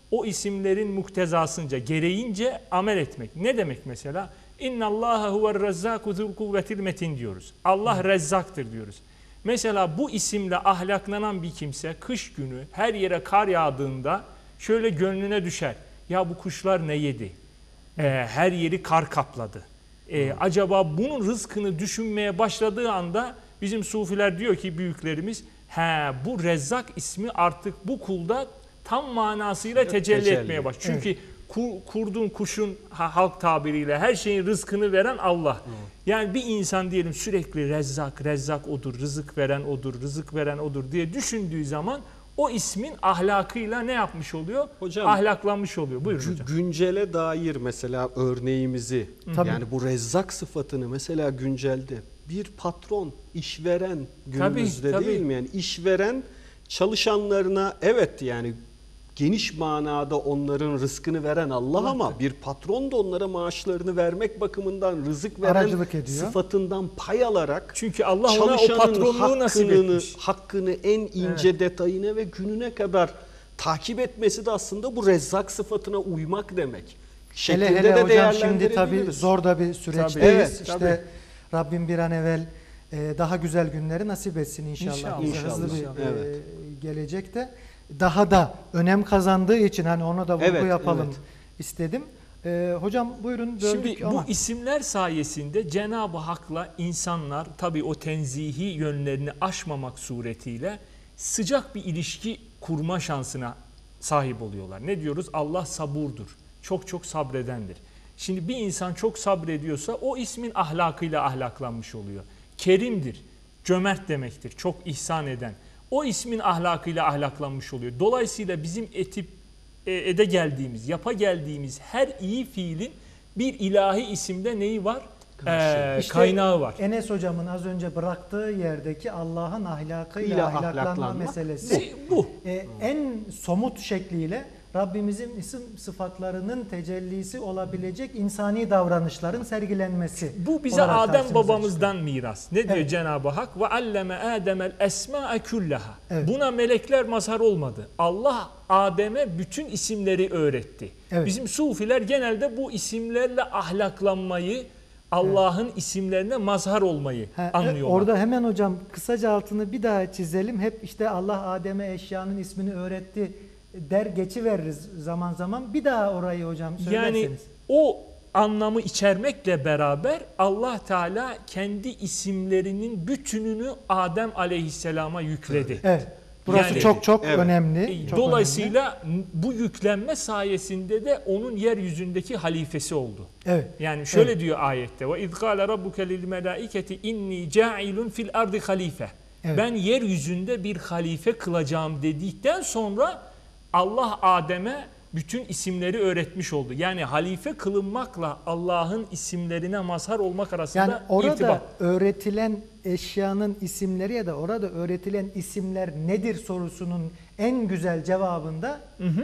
o isimlerin muktezasınca, gereğince amel etmek. Ne demek mesela? İnna Allaha huver rezzaku zul kuvvetil metin diyoruz. Allah rezzaktır diyoruz. Mesela bu isimle ahlaklanan bir kimse kış günü her yere kar yağdığında şöyle gönlüne düşer. Ya bu kuşlar ne yedi? Her yeri kar kapladı. Acaba bunun rızkını düşünmeye başladığı anda bizim sufiler diyor ki büyüklerimiz, bu Rezzak ismi artık bu kulda tam manasıyla tecelli etmeye başlıyor. Çünkü kurdun, kuşun halk tabiriyle her şeyin rızkını veren Allah. Yani bir insan diyelim sürekli Rezzak, Rezzak odur, rızık veren odur, rızık veren odur diye düşündüğü zaman o ismin ahlakıyla ne yapmış oluyor? Hocam, ahlaklanmış oluyor. Buyurun hocam. Güncele dair mesela örneğimizi, yani bu Rezzak sıfatını mesela güncelde bir patron, işveren günümüzde değil mi? Yani işveren çalışanlarına evet yani geniş manada onların rızkını veren Allah ama bir patron da onlara maaşlarını vermek bakımından rızık veren sıfatından pay alarak çünkü Allah ona o patronluğu nasip etmiş. Hakkını en ince detayına ve gününe kadar takip etmesi de aslında bu Rezzak sıfatına uymak demek. Hele hocam şimdi tabii zor da bir süreçteyiz. İşte Rabbim bir an evvel daha güzel günleri nasip etsin inşallah. Hızlı bir gelecekte. Daha da önem kazandığı için hani ona da vurgu yapalım istedim. Hocam buyurun. Şimdi bu isimler sayesinde Cenab-ı Hak'la insanlar tabii o tenzihi yönlerini aşmamak suretiyle sıcak bir ilişki kurma şansına sahip oluyorlar. Ne diyoruz? Allah saburdur. Çok çok sabredendir. Şimdi bir insan çok sabrediyorsa o ismin ahlakıyla ahlaklanmış oluyor. Kerimdir, cömert demektir, çok ihsan eden. O ismin ahlakıyla ahlaklanmış oluyor. Dolayısıyla bizim yapa geldiğimiz her iyi fiilin bir ilahi isimde neyi var? İşte kaynağı var. Enes hocamın az önce bıraktığı yerdeki Allah'ın ahlakıyla ahlaklanma meselesi. Bu. En somut şekliyle Rabbimizin isim sıfatlarının tecellisi olabilecek insani davranışların sergilenmesi. Bu bize Adem babamızdan miras. Ne diyor Cenab-ı Hak? Ve alleme Adem'el esma'e kullaha. Buna melekler mazhar olmadı. Allah Adem'e bütün isimleri öğretti. Bizim sufiler genelde bu isimlerle ahlaklanmayı, Allah'ın isimlerine mazhar olmayı anlıyorlar. Orada hemen hocam kısaca altını bir daha çizelim. Hep işte Allah Adem'e eşyanın ismini öğretti der geçiveririz zaman zaman. Bir daha orayı hocam söylerseniz. Yani o anlamı içermekle beraber Allah Teala kendi isimlerinin bütününü Adem Aleyhisselam'a yükledi. Evet. Burası yani, çok önemli. Çok dolayısıyla bu yüklenme sayesinde de onun yeryüzündeki halifesi oldu. Yani şöyle diyor ayette: "Ve izqale rabbuke lil melaiketi inni ca'ilun fil ardi halife." Ben yeryüzünde bir halife kılacağım dedikten sonra Allah Adem'e bütün isimleri öğretmiş oldu. Yani halife kılınmakla Allah'ın isimlerine mazhar olmak arasında yani orada irtibat. Öğretilen eşyanın isimleri ya da orada öğretilen isimler nedir sorusunun en güzel cevabında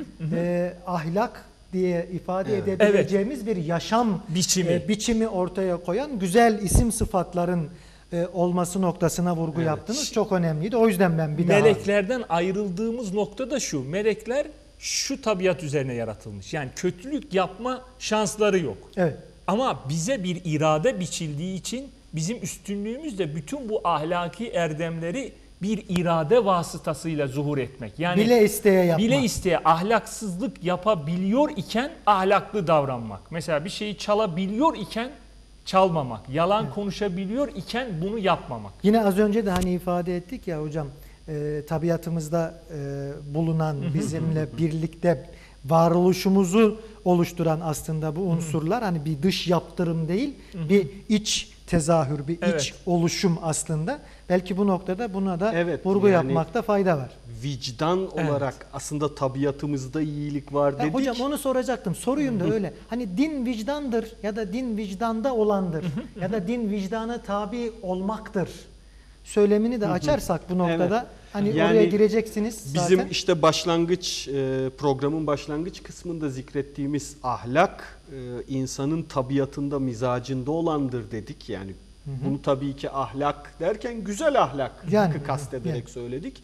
ahlak diye ifade edebileceğimiz bir yaşam biçimi ortaya koyan güzel isim sıfatların olması noktasına vurgu yaptınız. Çok önemliydi. O yüzden ben bir daha... Meleklerden ayrıldığımız nokta da şu. Melekler şu tabiat üzerine yaratılmış. Yani kötülük yapma şansları yok. Ama bize bir irade biçildiği için bizim üstünlüğümüz de bütün bu ahlaki erdemleri bir irade vasıtasıyla zuhur etmek. Yani bile isteye yapmak. Bile isteye ahlaksızlık yapabiliyor iken ahlaklı davranmak. Mesela bir şeyi çalabiliyor iken çalmamak, yalan konuşabiliyor iken bunu yapmamak. Yine az önce de hani ifade ettik ya hocam, tabiatımızda bulunan, bizimle birlikte varoluşumuzu oluşturan aslında bu unsurlar hani bir dış yaptırım değil, bir iç tezahür, bir iç oluşum aslında. Belki bu noktada buna da vurgu yapmakta fayda var. Vicdan olarak aslında tabiatımızda iyilik var dedik. Hocam onu soracaktım. Soruyum da öyle. Hani din vicdandır ya da din vicdanda olandır ya da din vicdana tabi olmaktır. Söylemini de açarsak bu noktada hani oraya gireceksiniz zaten. Bizim işte programın başlangıç kısmında zikrettiğimiz ahlak insanın tabiatında, mizacında olandır dedik. Yani bunu tabii ki ahlak derken güzel ahlak kastederek söyledik.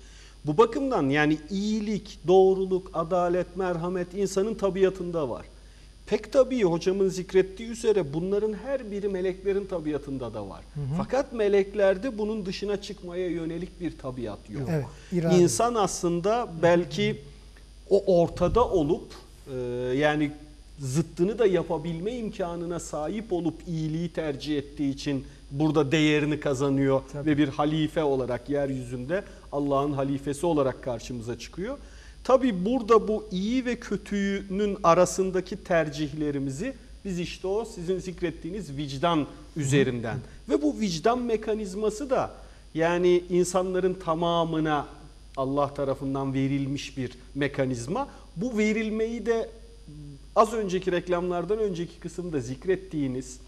Bu bakımdan yani iyilik, doğruluk, adalet, merhamet insanın tabiatında var. Pek tabii hocamın zikrettiği üzere bunların her biri meleklerin tabiatında da var. Fakat meleklerde bunun dışına çıkmaya yönelik bir tabiat yok. Evet, irade. İnsan aslında belki o ortada olup yani zıttını da yapabilme imkanına sahip olup iyiliği tercih ettiği için burada değerini kazanıyor. Tabii. Ve bir halife olarak yeryüzünde Allah'ın halifesi olarak karşımıza çıkıyor. Tabi burada bu iyi ve kötünün arasındaki tercihlerimizi biz işte o sizin zikrettiğiniz vicdan üzerinden ve bu vicdan mekanizması da yani insanların tamamına Allah tarafından verilmiş bir mekanizma. Bu verilmeyi de az önceki reklamlardan önceki kısımda zikrettiğiniz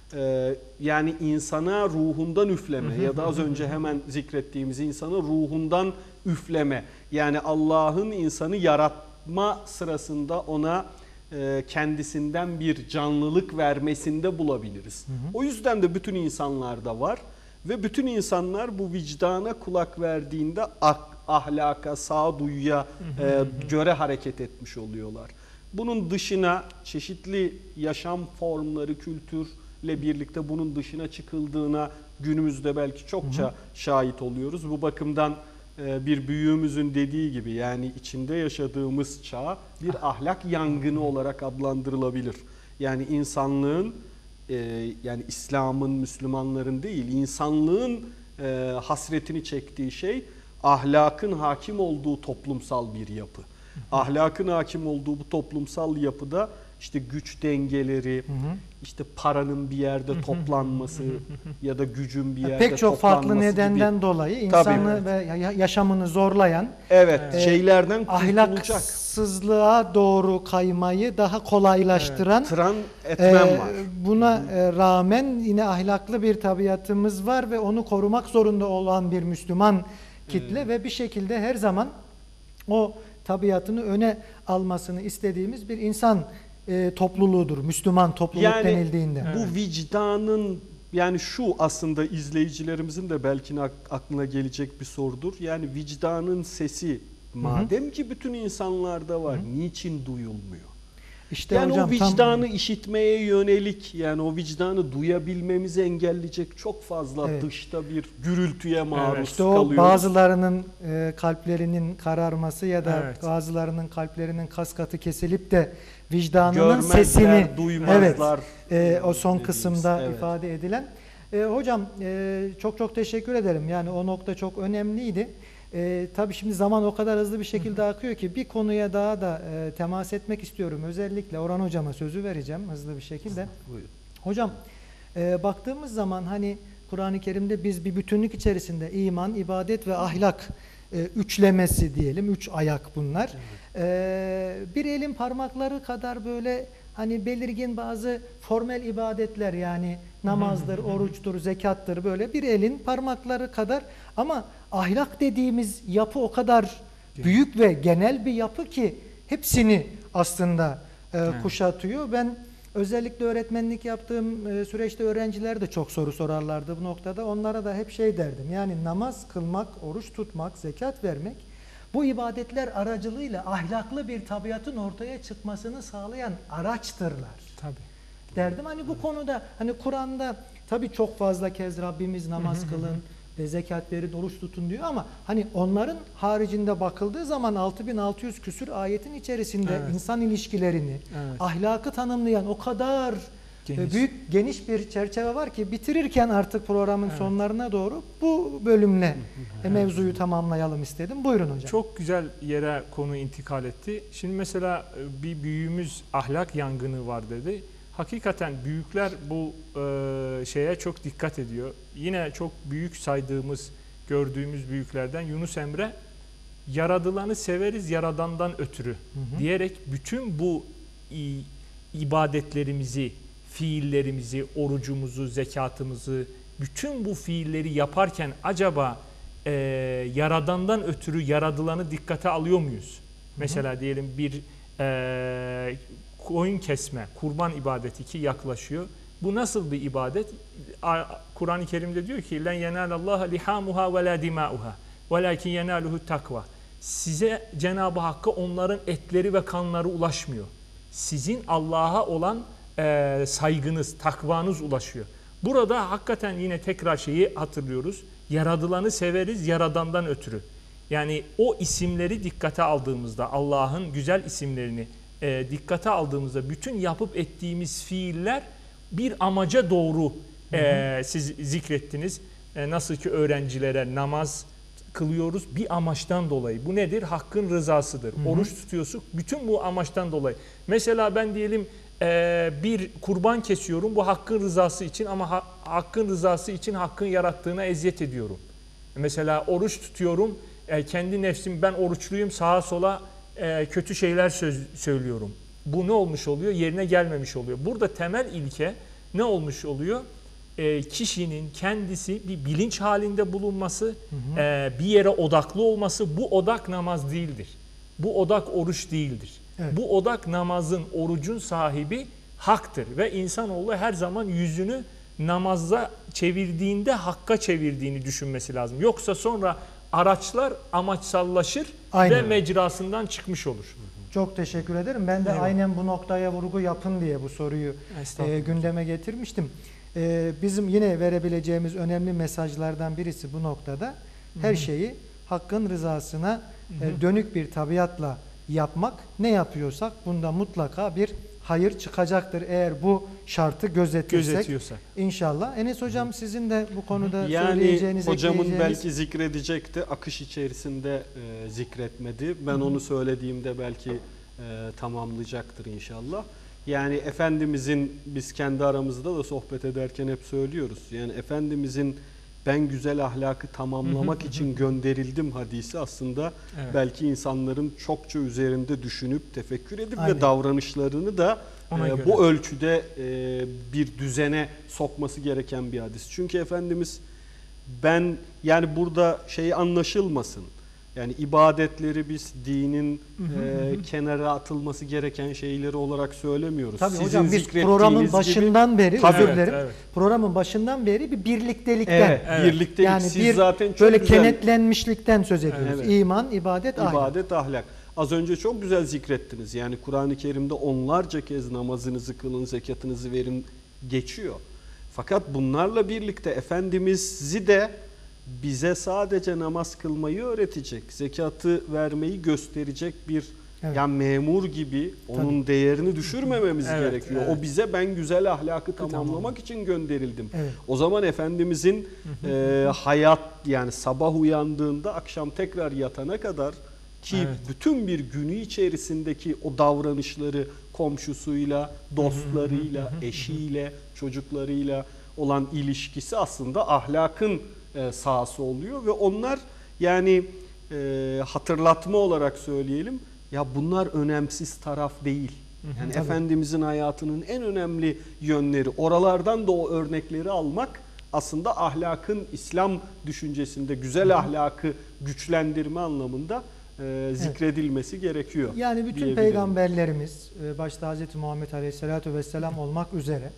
yani insana ruhundan üfleme ya da az önce hemen zikrettiğimiz insana ruhundan üfleme. Yani Allah'ın insanı yaratma sırasında ona kendisinden bir canlılık vermesinde bulabiliriz. O yüzden de bütün insanlarda var ve bütün insanlar bu vicdana kulak verdiğinde ahlaka, sağduyuya göre hareket etmiş oluyorlar. Bunun dışına çeşitli yaşam formları, kültürle birlikte bunun dışına çıkıldığına günümüzde belki çokça şahit oluyoruz. Bu bakımdan bir büyüğümüzün dediği gibi yani içinde yaşadığımız çağ bir ahlak yangını olarak adlandırılabilir. Yani insanlığın yani İslam'ın, Müslümanların değil insanlığın hasretini çektiği şey ahlakın hakim olduğu toplumsal bir yapı. Ahlakın hakim olduğu bu toplumsal yapıda işte güç dengeleri, işte paranın bir yerde toplanması ya da gücün bir yerde pek çok toplanması farklı nedenden gibi. dolayı insanı ve yaşamını zorlayan şeylerden kurtulacak. Ahlaksızlığa doğru kaymayı daha kolaylaştıran etmem var. Buna rağmen yine ahlaklı bir tabiatımız var ve onu korumak zorunda olan bir Müslüman kitle ve bir şekilde her zaman o tabiatını öne almasını istediğimiz bir insan topluluğudur. Müslüman topluluk yani, denildiğinde. Bu vicdanın yani şu aslında izleyicilerimizin de belki aklına gelecek bir sorudur. Yani vicdanın sesi madem ki bütün insanlarda var niçin duyulmuyor? İşte yani hocam, o vicdanı işitmeye yönelik yani o vicdanı duyabilmemizi engelleyecek çok fazla dışta bir gürültüye maruz işte kalıyoruz. o bazılarının kalplerinin kararması ya da bazılarının kalplerinin kas katı kesilip de vicdanının görmezler, sesini duymazlar. O son kısımda ifade edilen. Hocam çok teşekkür ederim. Yani o nokta çok önemliydi. Tabii şimdi zaman o kadar hızlı bir şekilde akıyor ki bir konuya daha da temas etmek istiyorum. Özellikle Orhan Hocama sözü vereceğim hızlı bir şekilde. Buyurun. Hocam baktığımız zaman hani Kur'an-ı Kerim'de biz bir bütünlük içerisinde iman, ibadet ve ahlak üçlemesi diyelim. 3 ayak bunlar. Bir elin parmakları kadar böyle hani belirgin bazı formel ibadetler yani namazdır, oruçtur, zekattır böyle bir elin parmakları kadar ama ahlak dediğimiz yapı o kadar büyük ve genel bir yapı ki hepsini aslında kuşatıyor. Ben özellikle öğretmenlik yaptığım süreçte öğrenciler de çok soru sorarlardı bu noktada. Onlara da hep şey derdim. Yani namaz kılmak, oruç tutmak, zekat vermek bu ibadetler aracılığıyla ahlaklı bir tabiatın ortaya çıkmasını sağlayan araçtırlar. Tabii. Derdim hani bu konuda hani Kur'an'da tabii çok fazla kez Rabbimiz namaz kılın ve zekat verin, oruç tutun diyor ama hani onların haricinde bakıldığı zaman 6600 küsür ayetin içerisinde insan ilişkilerini, ahlakı tanımlayan o kadar geniş bir çerçeve var ki bitirirken artık programın sonlarına doğru bu bölümle mevzuyu tamamlayalım istedim. Buyurun hocam. Çok güzel yere konu intikal etti. Şimdi mesela bir büyüğümüz ahlak yangını var dedi. Hakikaten büyükler bu şeye çok dikkat ediyor. Yine çok büyük saydığımız, gördüğümüz büyüklerden Yunus Emre, yaradılanı severiz yaradandan ötürü diyerek bütün bu ibadetlerimizi, fiillerimizi, orucumuzu, zekatımızı, bütün bu fiilleri yaparken acaba yaradandan ötürü yaradılanı dikkate alıyor muyuz? Mesela diyelim bir koyun kesme, kurban ibadeti ki yaklaşıyor. Bu nasıl bir ibadet? Kur'an-ı Kerim'de diyor ki: "Len yenalallaha lihamuha ve la dimauha." Velakin yenaluhu takva. Size Cenab-ı Hakk'a onların etleri ve kanları ulaşmıyor. Sizin Allah'a olan saygınız, takvanız ulaşıyor. Burada hakikaten yine tekrar şeyi hatırlıyoruz. Yaradılanı severiz yaradandan ötürü. Yani o isimleri dikkate aldığımızda, Allah'ın güzel isimlerini dikkate aldığımızda bütün yapıp ettiğimiz fiiller bir amaca doğru siz zikrettiniz. Nasıl ki öğrencilere namaz kılıyoruz bir amaçtan dolayı. Bu nedir? Hakkın rızasıdır. Oruç tutuyorsun bütün bu amaçtan dolayı. Mesela ben diyelim bir kurban kesiyorum bu hakkın rızası için ama hakkın rızası için hakkın yarattığına eziyet ediyorum. Mesela oruç tutuyorum kendi nefsim ben oruçluyum sağa sola kötü şeyler söylüyorum. Bu ne olmuş oluyor? Yerine gelmemiş oluyor. Burada temel ilke ne olmuş oluyor? Kişinin kendisi bir bilinç halinde bulunması, bir yere odaklı olması, bu odak namaz değildir. Bu odak oruç değildir. Evet. Bu odak namazın, orucun sahibi haktır ve insanoğlu her zaman yüzünü namaza çevirdiğinde hakka çevirdiğini düşünmesi lazım. Yoksa sonra araçlar amaçsallaşır ve mecrasından çıkmış olur. Çok teşekkür ederim. Ben de aynen bu noktaya vurgu yapın diye bu soruyu gündeme getirmiştim. Bizim yine verebileceğimiz önemli mesajlardan birisi bu noktada her şeyi hakkın rızasına dönük bir tabiatla yapmak. Ne yapıyorsak bunda mutlaka bir hayır çıkacaktır eğer bu şartı gözetiyorsak. İnşallah. Enes Hocam sizin de bu konuda söyleyeceğiniz, hocamın belki zikredecekti. Akış içerisinde zikretmedi. Ben onu söylediğimde belki tamamlayacaktır inşallah. Yani Efendimizin biz kendi aramızda da sohbet ederken hep söylüyoruz. Yani Efendimizin ben güzel ahlakı tamamlamak için gönderildim hadisi aslında belki insanların çokça üzerinde düşünüp tefekkür edip ve davranışlarını da bu ölçüde bir düzene sokması gereken bir hadis. Çünkü Efendimiz yani burada şey anlaşılmasın. Yani ibadetleri biz dinin kenara atılması gereken şeyleri olarak söylemiyoruz. Tabii hocam biz programın başından beri programın başından beri bir birliktelikten birliktelik yani siz zaten çok böyle güzel kenetlenmişlikten söz ediyoruz. İman, ibadet, ahlak. Az önce çok güzel zikrettiniz. Yani Kur'an-ı Kerim'de onlarca kez namazınızı kılın, zekatınızı verin geçiyor. Fakat bunlarla birlikte Efendimiz'i de bize sadece namaz kılmayı öğretecek, zekatı vermeyi gösterecek bir yani memur gibi onun değerini düşürmememiz gerekiyor. O bize ben güzel ahlakı tamamlamak için gönderildim. O zaman Efendimizin hayat yani sabah uyandığında akşam tekrar yatana kadar ki bütün bir günü içerisindeki o davranışları komşusuyla, dostlarıyla, eşiyle, çocuklarıyla olan ilişkisi aslında ahlakın sahası oluyor ve onlar yani hatırlatma olarak söyleyelim ya bunlar önemsiz taraf değil. Yani Efendimizin hayatının en önemli yönleri oralardan da o örnekleri almak aslında ahlakın İslam düşüncesinde güzel ahlakı güçlendirme anlamında zikredilmesi gerekiyor. Yani bütün peygamberlerimiz başta Hz. Muhammed Aleyhisselatü Vesselam olmak üzere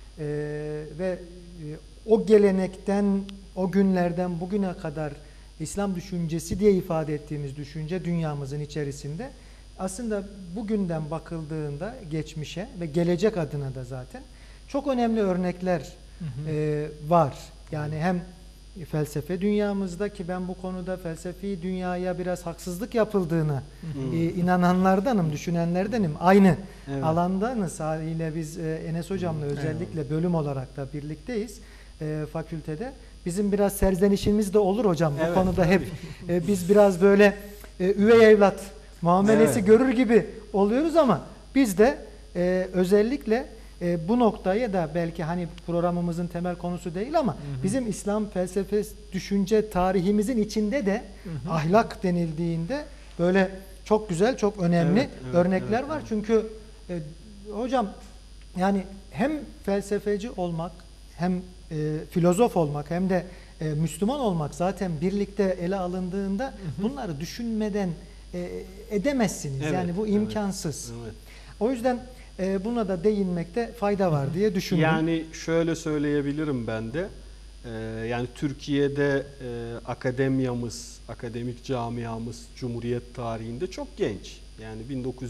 ve o gelenekten o günlerden bugüne kadar İslam düşüncesi diye ifade ettiğimiz düşünce dünyamızın içerisinde aslında bugünden bakıldığında geçmişe ve gelecek adına da zaten çok önemli örnekler var. Yani hem felsefe dünyamızda ki ben bu konuda felsefi dünyaya biraz haksızlık yapıldığını inananlardanım, düşünenlerdenim. Aynı alandanız haliyle biz Enes Hocam'la özellikle bölüm olarak da birlikteyiz fakültede. Bizim biraz serzenişimiz de olur hocam bu konuda hep. Biz biraz böyle üvey evlat muamelesi görür gibi oluyoruz ama biz de özellikle bu noktaya da belki hani programımızın temel konusu değil ama bizim İslam felsefe düşünce tarihimizin içinde de ahlak denildiğinde böyle çok güzel, çok önemli örnekler var. Çünkü hocam yani hem felsefeci olmak hem filozof olmak hem de Müslüman olmak zaten birlikte ele alındığında bunları düşünmeden edemezsiniz. Yani bu imkansız. O yüzden buna da değinmekte fayda var diye düşünüyorum. Yani şöyle söyleyebilirim ben de. Yani Türkiye'de akademiyamız, akademik camiamız Cumhuriyet tarihinde çok genç. Yani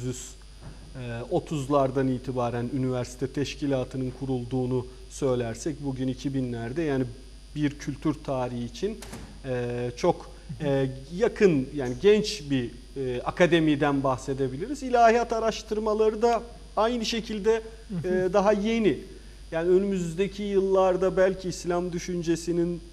1930'lardan itibaren üniversite teşkilatının kurulduğunu söylersek bugün 2000'lerde, yani bir kültür tarihi için çok yakın, yani genç bir akademiden bahsedebiliriz. İlahiyat araştırmaları da aynı şekilde daha yeni. Yani önümüzdeki yıllarda belki İslam düşüncesinin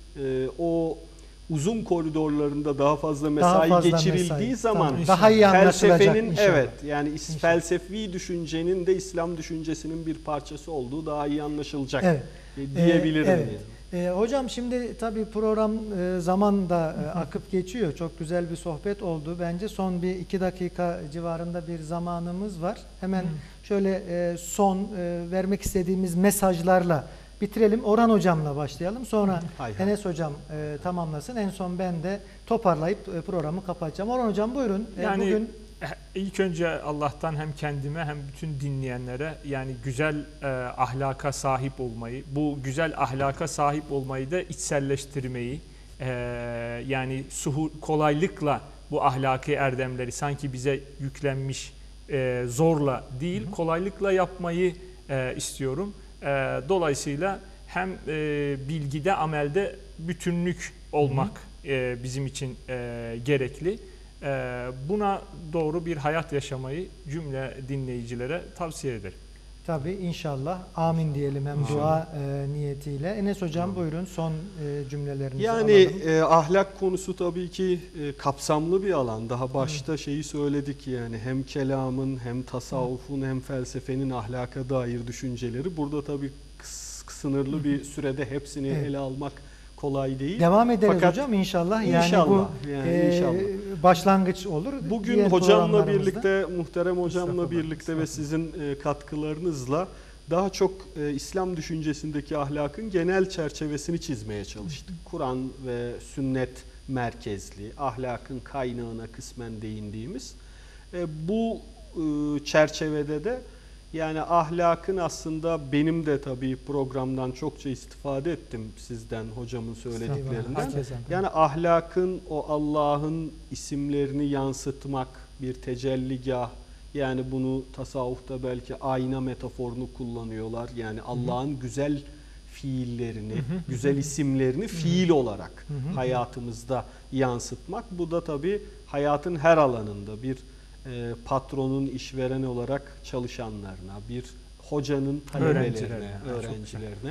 o uzun koridorlarında daha fazla mesai geçirildiği zaman daha iyi anlaşılacak felsefenin, inşallah. evet, yani felsefi düşüncenin de İslam düşüncesinin bir parçası olduğu daha iyi anlaşılacak, evet, diyebilirim. Evet. Hocam şimdi tabii program zaman da akıp geçiyor. Çok güzel bir sohbet oldu. Bence son bir 2 dakika civarında bir zamanımız var. Hemen şöyle son vermek istediğimiz mesajlarla bitirelim. Orhan hocamla başlayalım. Sonra Enes hocam tamamlasın. En son ben de toparlayıp programı kapatacağım. Orhan hocam buyurun. Yani bugün ilk önce Allah'tan hem kendime hem bütün dinleyenlere yani güzel ahlaka sahip olmayı, bu güzel ahlaka sahip olmayı da içselleştirmeyi, yani kolaylıkla bu ahlaki erdemleri sanki bize yüklenmiş zorla değil, kolaylıkla yapmayı istiyorum. Dolayısıyla hem bilgide, amelde bütünlük olmak bizim için gerekli. Buna doğru bir hayat yaşamayı cümle dinleyicilere tavsiye ederim. Tabii inşallah. Amin diyelim hem dua niyetiyle. Enes hocam buyurun son cümlelerinizi yani alalım. ahlak konusu tabii ki kapsamlı bir alan. Daha başta şeyi söyledik, yani hem kelamın hem tasavvufun hem felsefenin ahlaka dair düşünceleri. Burada tabii sınırlı bir sürede hepsini ele almak kolay değil. Devam ederiz fakat hocam inşallah. İnşallah, bu inşallah. Başlangıç olur. Bugün Diğer hocamla programlarımızda. birlikte, muhterem hocamla birlikte ve sizin katkılarınızla daha çok İslam düşüncesindeki ahlakın genel çerçevesini çizmeye çalıştık. Kur'an ve sünnet merkezli, ahlakın kaynağına kısmen değindiğimiz bu çerçevede de yani ahlakın aslında benim de tabii programdan çokça istifade ettim sizden, hocamın söylediklerinden. Yani ahlakın o Allah'ın isimlerini yansıtmak, bir tecelligah, yani bunu tasavvufta belki ayna metaforunu kullanıyorlar. Yani Allah'ın güzel fiillerini, güzel isimlerini fiil olarak hayatımızda yansıtmak. Bu da tabii hayatın her alanında bir patronun işveren olarak çalışanlarına, bir hocanın talebelerine, öğrencilerine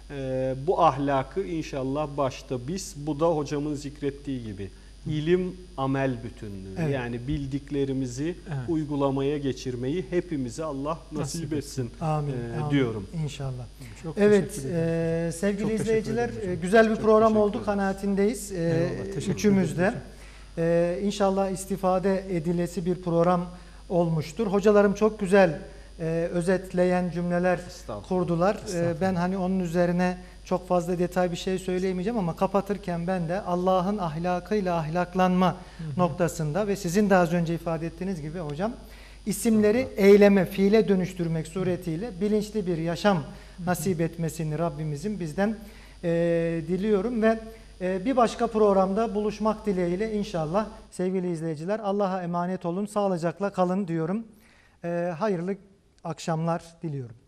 bu ahlakı inşallah başta biz, bu da hocamın zikrettiği gibi ilim amel bütünlüğü, yani bildiklerimizi uygulamaya geçirmeyi hepimize Allah nasip etsin. Amin. Diyorum. İnşallah. Çok evet sevgili çok izleyiciler güzel bir program oldu, kanaatindeyiz. Üçümüz de. İnşallah istifade edilesi bir program olmuştur. Hocalarım çok güzel özetleyen cümleler kurdular. Ben hani onun üzerine çok fazla detay bir şey söyleyemeyeceğim ama kapatırken ben de Allah'ın ahlakıyla ahlaklanma noktasında ve sizin de az önce ifade ettiğiniz gibi hocam isimleri eyleme, fiile dönüştürmek suretiyle bilinçli bir yaşam nasip etmesini Rabbimizin bizden diliyorum ve bir başka programda buluşmak dileğiyle inşallah sevgili izleyiciler, Allah'a emanet olun, sağlıcakla kalın diyorum. Hayırlı akşamlar diliyorum.